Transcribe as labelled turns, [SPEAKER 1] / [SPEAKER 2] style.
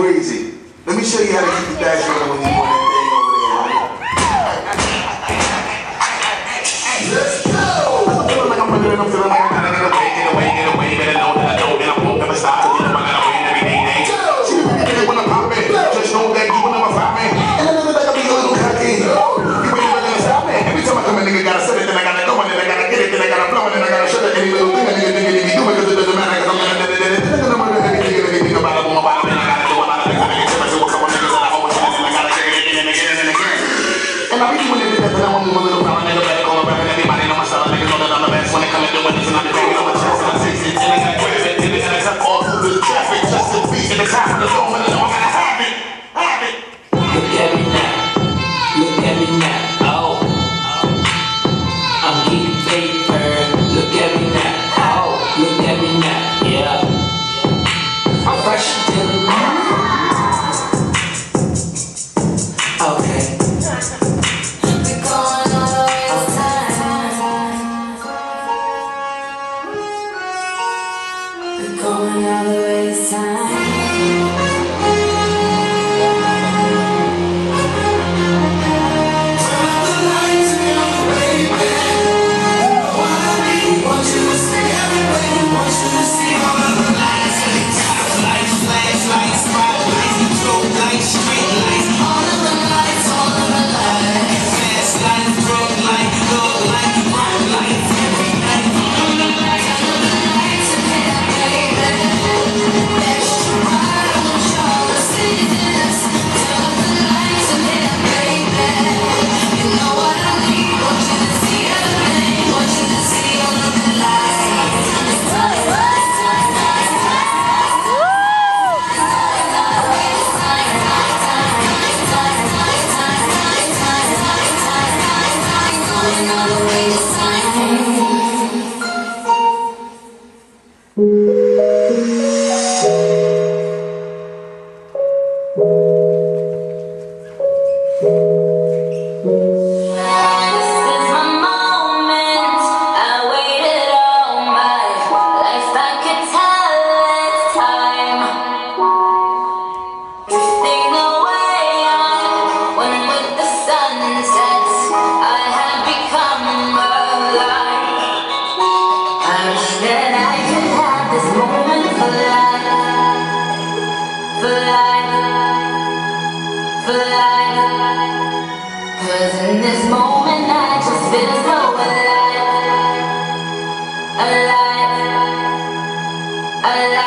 [SPEAKER 1] crazy. Let me show you how to keep the dash running when you want that thing over there. Let's go! I'm feeling like I'm running and I'm feeling like I gotta get away, better know that I know that I won't never stop. Cause you know I gotta win every day. See the nigga when I'm popping, just know that you will never find me. And I never think I'll be a little cocky. You ain't never gonna stop me. Every time I come in, nigga gotta set it, then I gotta go, and then I gotta get it, then I gotta blow, and then I gotta shut it. Any little thing a nigga think he do because it doesn't matter, cause I'm gonna do it. Anything about it, boom, about it, and I gotta do a lot of things. I nigga tell me to a couple niggas that I always want, and I gotta get it again and again and again. And I be doing it because I want to move a little power, nigga better call up, and everybody know my style. Niggas know that I'm the best when it comes to doing this, and I be banging on my chest, and I take it, and I got grab it, and I got all through the traffic, just to be in the time of the storm, and I know I gotta have it.
[SPEAKER 2] Look at me now, look at me now, oh, I'm getting paper, look at me now, oh, look at me now, yeah, I'm fresh to the moon, okay. We're going all the way to time, we're going all the way to time. Cause in this moment I just feel so alive, alive, alive.